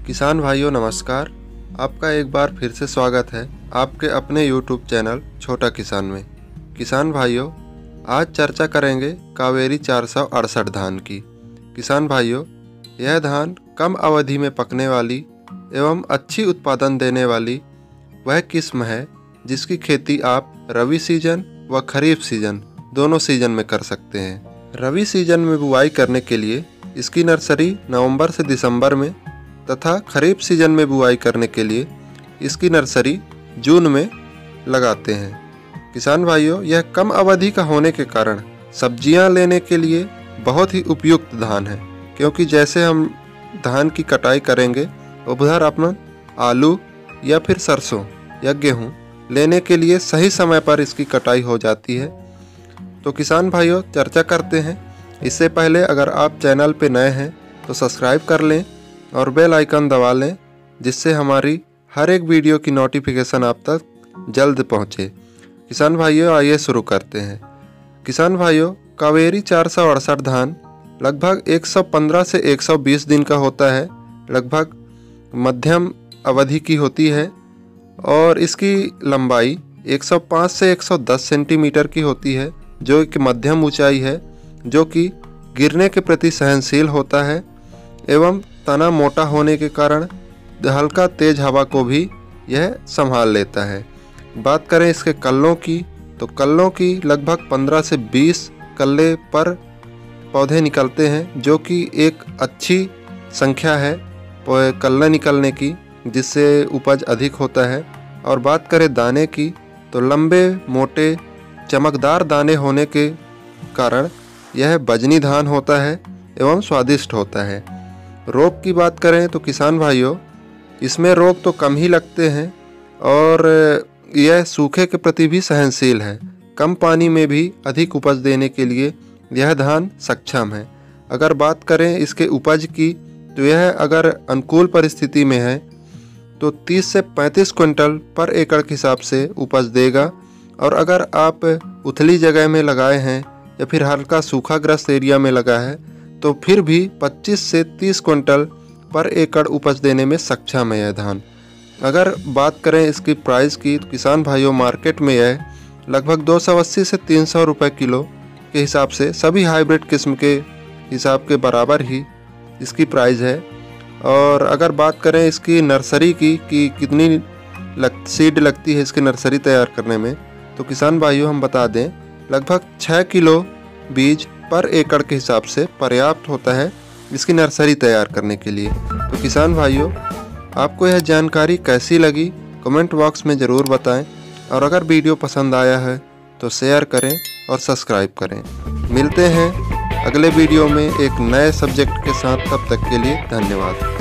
किसान भाइयों नमस्कार। आपका एक बार फिर से स्वागत है आपके अपने YouTube चैनल छोटा किसान में। किसान भाइयों, आज चर्चा करेंगे कावेरी 468 धान की। किसान भाइयों, यह धान कम अवधि में पकने वाली एवं अच्छी उत्पादन देने वाली वह किस्म है जिसकी खेती आप रबी सीजन व खरीफ सीजन दोनों सीजन में कर सकते हैं। रबी सीजन में बुआई करने के लिए इसकी नर्सरी नवंबर से दिसंबर में तथा खरीफ सीजन में बुआई करने के लिए इसकी नर्सरी जून में लगाते हैं। किसान भाइयों, यह कम अवधि का होने के कारण सब्जियां लेने के लिए बहुत ही उपयुक्त धान है, क्योंकि जैसे हम धान की कटाई करेंगे उधर अपना आलू या फिर सरसों या गेहूं लेने के लिए सही समय पर इसकी कटाई हो जाती है। तो किसान भाइयों, चर्चा करते हैं। इससे पहले अगर आप चैनल पे नए हैं तो सब्सक्राइब कर लें और बेल आइकन दबा लें, जिससे हमारी हर एक वीडियो की नोटिफिकेशन आप तक जल्द पहुंचे। किसान भाइयों, आइए शुरू करते हैं। किसान भाइयों, कावेरी 468 धान लगभग 115 से 120 दिन का होता है, लगभग मध्यम अवधि की होती है और इसकी लंबाई 105 से 110 सेंटीमीटर की होती है, जो एक मध्यम ऊंचाई है, जो कि गिरने के प्रति सहनशील होता है एवं तना मोटा होने के कारण हल्का तेज हवा को भी यह संभाल लेता है। बात करें इसके कल्लों की, तो कल्लों की लगभग 15 से 20 कल्ले पर पौधे निकलते हैं, जो कि एक अच्छी संख्या है कल्ले निकलने की, जिससे उपज अधिक होता है। और बात करें दाने की, तो लंबे मोटे चमकदार दाने होने के कारण यह बजनी धान होता है एवं स्वादिष्ट होता है। रोग की बात करें तो किसान भाइयों, इसमें रोग तो कम ही लगते हैं और यह सूखे के प्रति भी सहनशील है। कम पानी में भी अधिक उपज देने के लिए यह धान सक्षम है। अगर बात करें इसके उपज की, तो यह अगर अनुकूल परिस्थिति में है तो 30 से 35 क्विंटल पर एकड़ के हिसाब से उपज देगा। और अगर आप उथली जगह में लगाए हैं या फिर हल्का सूखाग्रस्त एरिया में लगा है तो फिर भी 25 से 30 क्विंटल पर एकड़ उपज देने में सक्षम है यह धान। अगर बात करें इसकी प्राइस की, तो किसान भाइयों मार्केट में यह लगभग 280 से 300 रुपये किलो के हिसाब से सभी हाइब्रिड किस्म के हिसाब के बराबर ही इसकी प्राइस है। और अगर बात करें इसकी नर्सरी की कि कितनी सीड लगती है इसकी नर्सरी तैयार करने में, तो किसान भाइयों हम बता दें लगभग 6 किलो बीज पर एकड़ के हिसाब से पर्याप्त होता है इसकी नर्सरी तैयार करने के लिए। तो किसान भाइयों, आपको यह जानकारी कैसी लगी कमेंट बॉक्स में ज़रूर बताएं, और अगर वीडियो पसंद आया है तो शेयर करें और सब्सक्राइब करें। मिलते हैं अगले वीडियो में एक नए सब्जेक्ट के साथ, तब तक के लिए धन्यवाद।